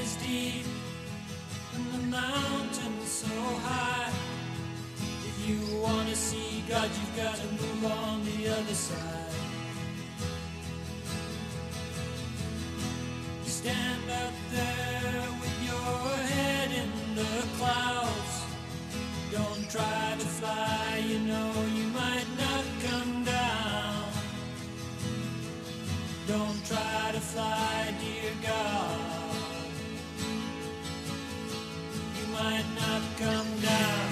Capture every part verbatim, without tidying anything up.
valleys deep and the mountains so high. If you want to see God, you've got to move on the other side. You stand up there with your head in the clouds. Don't try to fly, you know you might not come down. Don't try to fly, dear God. You might not come down.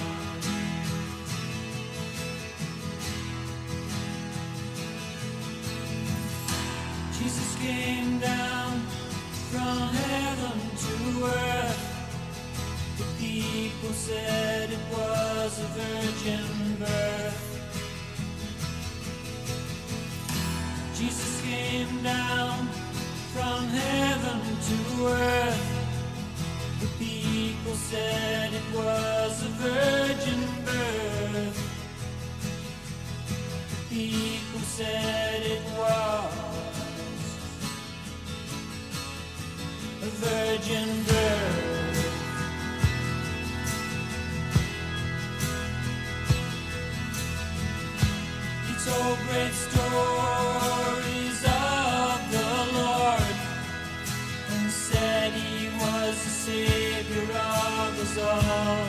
Jesus came down from heaven to earth. The people said it was a virgin birth. Jesus came down from heaven to earth. The people said it was a virgin birth. The people said it was a virgin birth. He told great stories of the Lord and said he was the Savior of us all.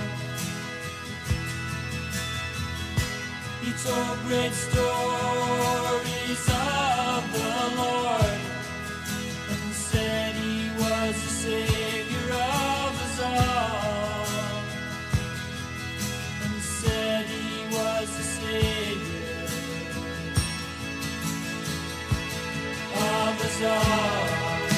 He told great stories of the Lord and said he was the Savior of us all, and said he was the Savior of us all.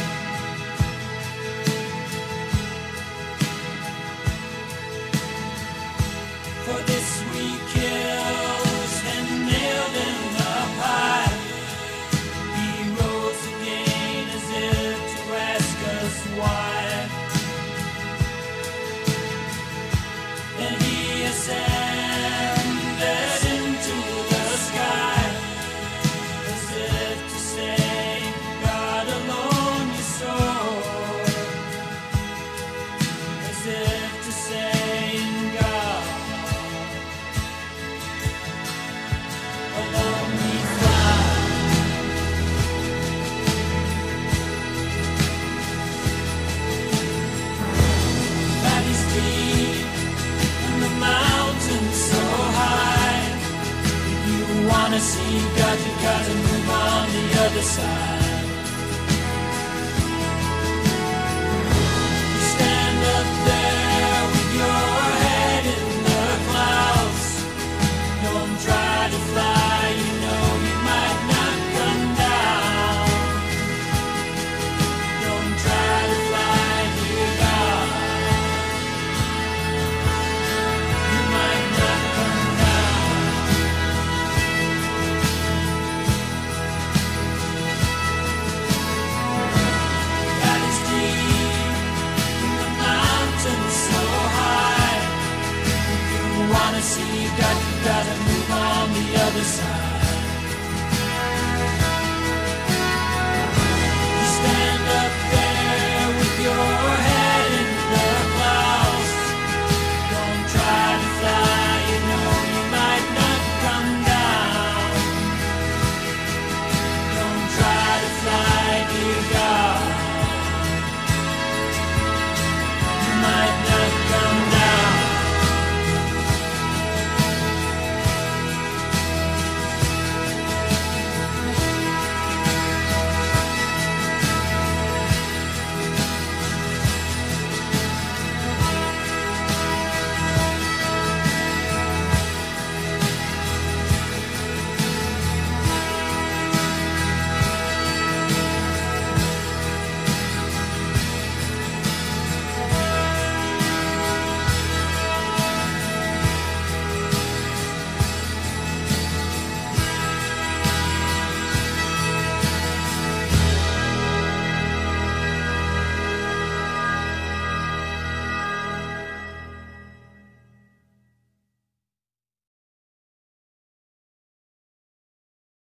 For this we killed and nailed him up high. He rose again as if to ask us why. And he ascended into the sky as if to say, God alone you soar. As if to say, in God alone we fly. Valleys deep and the mountains so high. If you wanna see God, you gotta move on the other side.